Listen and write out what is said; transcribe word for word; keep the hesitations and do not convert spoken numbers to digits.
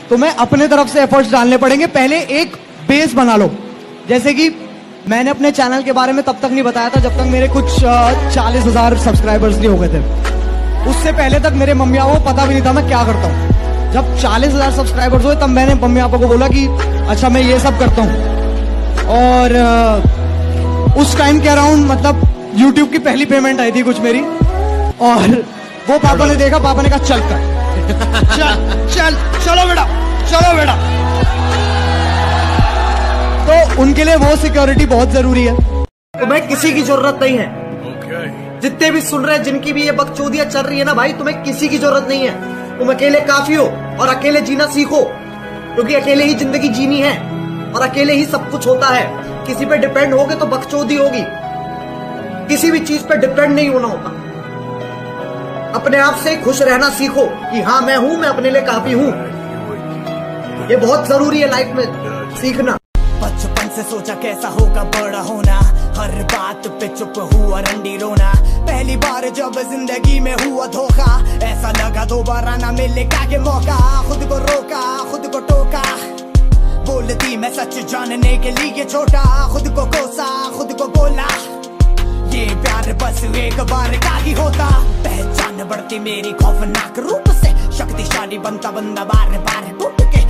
तुम्हें अपने तरफ से एफर्ट्स डालने पड़ेंगे। पहले एक बेस बना लो। जैसे कि मैंने अपने चैनल के बारे में तब तक नहीं बताया था जब तक मेरे कुछ चालीस हजार सब्सक्राइबर्स नहीं हो गए थे। उससे पहले तक मेरे मम्मी पापा को पता भी नहीं था मैं क्या करता हूँ। जब चालीस हजार सब्सक्राइबर्स हुए तब मैंने मम्मी पापा को बोला कि अच्छा मैं ये सब करता हूँ। और uh, उस टाइम के अराउंड मतलब यूट्यूब की पहली पेमेंट आई थी कुछ मेरी, और वो पापा ने देखा, पापा ने कहा चल कर चल चल चलो बेटा चलो बेटा। तो उनके लिए वो सिक्योरिटी बहुत जरूरी है। तुम्हें किसी की जरूरत नहीं है। जितने भी सुन रहे हैं, जिनकी भी ये बकचोदियां चल रही है ना भाई, तुम्हें किसी की जरूरत नहीं है। तुम अकेले काफी हो और अकेले जीना सीखो, क्योंकि अकेले ही जिंदगी जीनी है और अकेले ही सब कुछ होता है। किसी पे डिपेंड होगे तो बकचोदी होगी। किसी भी चीज पे डिपेंड नहीं होना होता। अपने आप से खुश रहना सीखो कि हाँ मैं हूं, मैं अपने लिए काफी हूं। ये बहुत जरूरी है लाइफ में सीखना। बचपन से सोचा कैसा होगा बड़ा होना, हर बात पे चुप हुआ रंडी रोना। पहली बार जब जिंदगी में हुआ धोखा, ऐसा लगा दोबारा ना मिलेगा ये मौका। खुद को रोका, खुद को टोका, बोलती मैं सच जानने के लिए छोटा। खुद को कोसा, खुद को बोला, ये प्यार बस एक बार का ही होता। पहचान बढ़ती मेरी खौफनाक रूप से, शक्तिशाली बनता बंदा बार बार टूट के।